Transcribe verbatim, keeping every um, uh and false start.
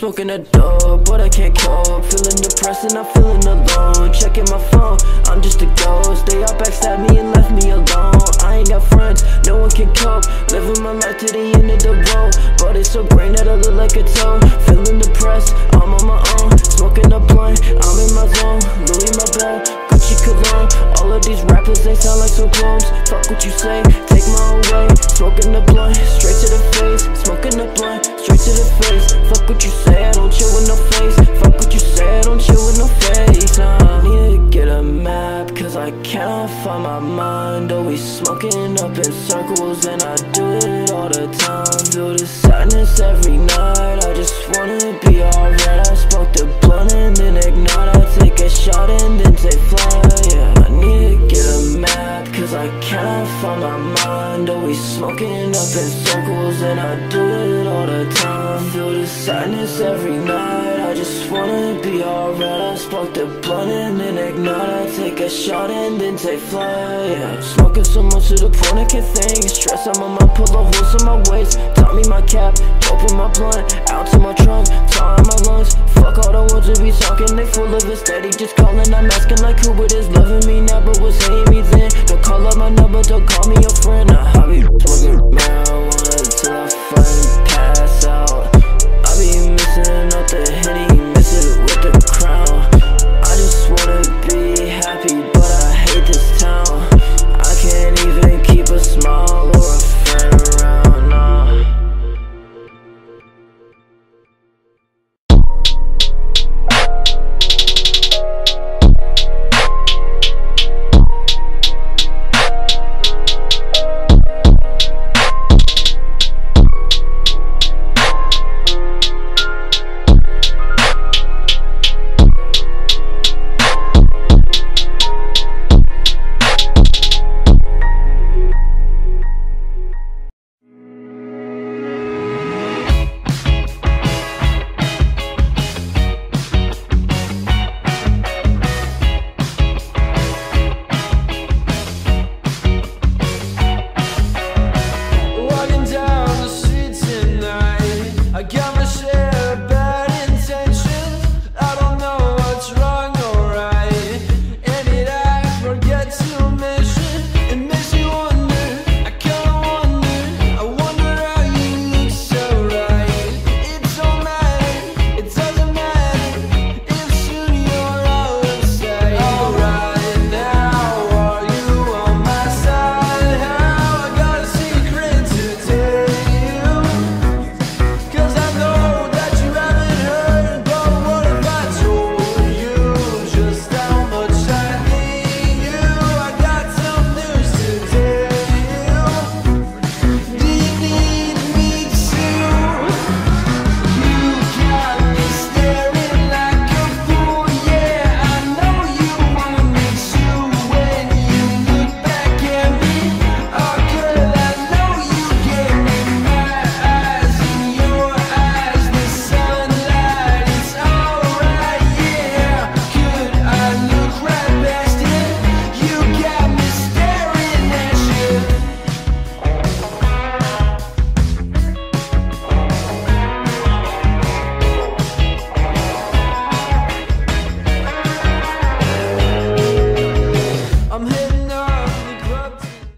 smoking a dope, but I can't cope. Feeling depressed and I'm feeling alone. Checking my phone, I'm just a ghost. They all backstabbed me and left me alone. I ain't got friends, no one can cope. Living my life to the end of the road, but it's so green that I look like a toad. Feeling depressed, I'm on my own. Smoking a blunt, I'm in my zone. Louis my belt, Gucci cologne. All of these rappers, they sound like some clones. Fuck what you say, take my own way. Smoking the blunt, straight to the face. Smoking the blunt, straight to the face. Fuck what you say, I don't chill with no face. Fuck what you say, I don't chill with no face. I need to get a map, cause I cannot find my mind. Always smoking up in circles and I do it all the time. Feel the sadness every night, I just wanna be alright. I smoke the blunt and then ignite. I take a shot and then take flight. Yeah, I need to get a map, cause I cannot find my mind. Always smoking up in circles and I do it all the time. Feel the sadness every night, I just wanna be alright. I smoke the blunt and then ignite. I take a shot and then take flight. Yeah, smoking so much to the point I can't think. Stress on my mind, pull a holes in my waist. Taught me my cap, open my blunt, out to my trunk, tie my lungs. Fuck all the ones who be talking, they full of it steady, just calling. I'm asking like who it is.